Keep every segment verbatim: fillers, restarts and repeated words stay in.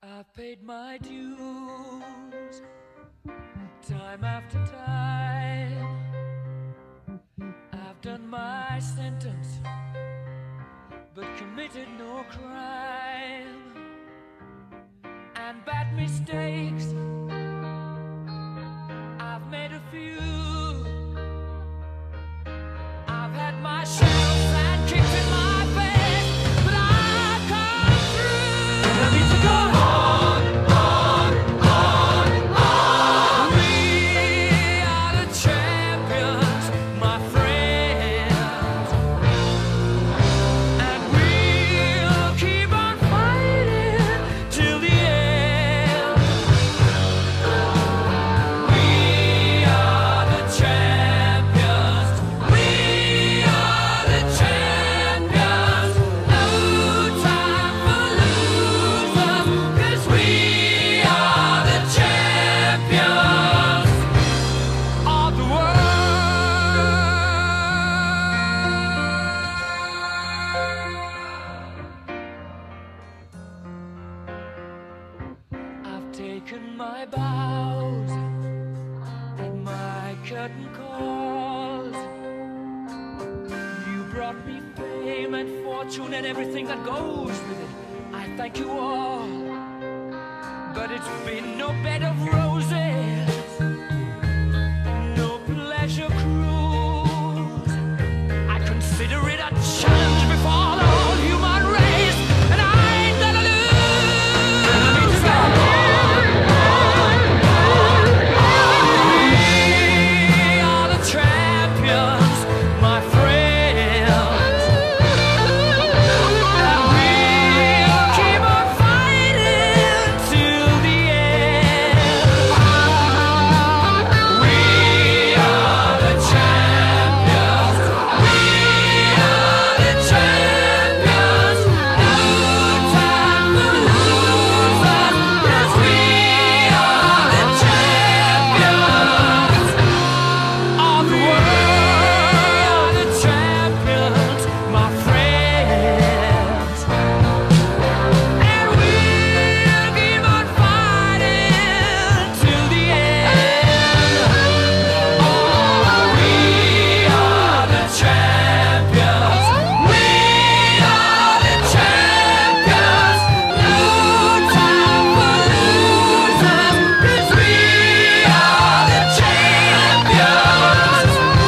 I've paid my dues, time after time. I've done my sentence, but committed no crime. And bad mistakes, I've made a few. I've had my share of sand kicked in my face, but I've come through. I need to go on, on, on, on. We are the champions, my friends, and we'll keep on fighting till the end. We are the champions. We are the champions. No time for losers, 'cause we are the champions of the world. I've taken my bows and my curtain calls. You brought me fame and fortune and everything that goes with it. I thank you all, but it's been no bed of roses, no pleasure cruise. I consider it a challenge before the whole human race, and I ain't gonna lose. I need to go on, on, on, on. We are the champions, my friends, and we'll keep on fighting till the end. We are the champions. We are the champions. No time for losers, 'cause we are the champions of the world. The champions, my friends, and we'll keep on fighting till the end. Oh, we are the champions. We are the champions. No time for losers, 'cause we are the champions.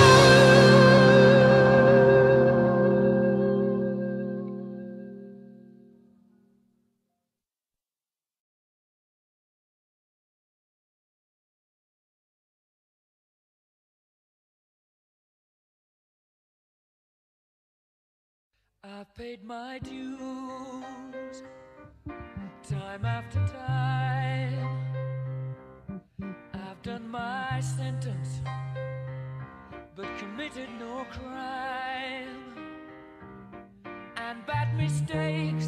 I've paid my dues, time after time. I've done my sentence, but committed no crime. And bad mistakes,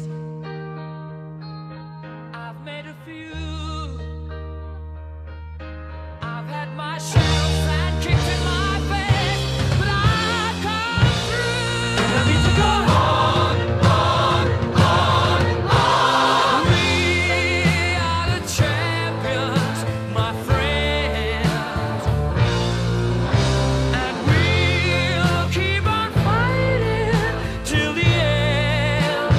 I've made a few. I've had my share of sand kicked in my face, but I've come through. I need to go on, on, on, on. We are the champions, my friends, and we'll keep on fighting till the end.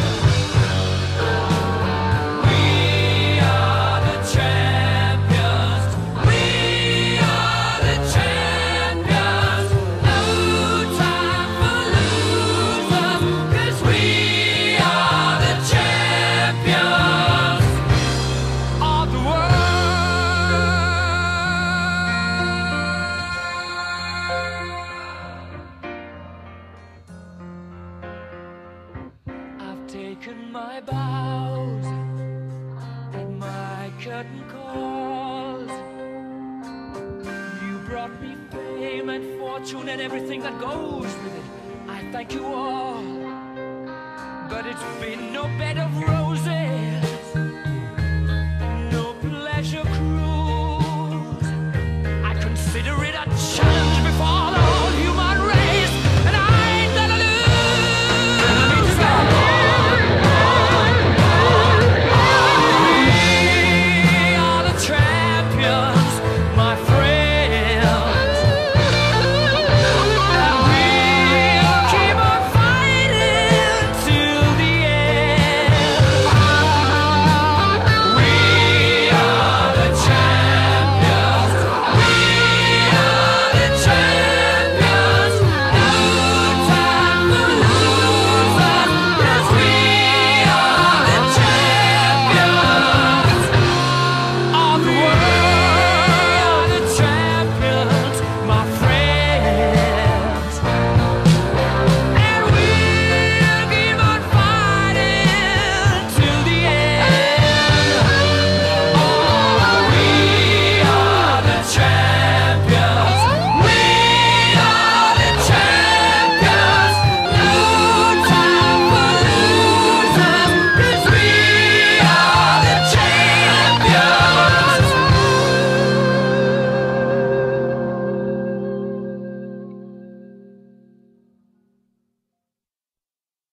We are the champions. We are the champions. No time for losers, 'cause we are the champions of the world. I've taken my bows and my curtain calls. You brought me fame and fortune and everything that goes with it. I thank you all, but it's been no bed of roses.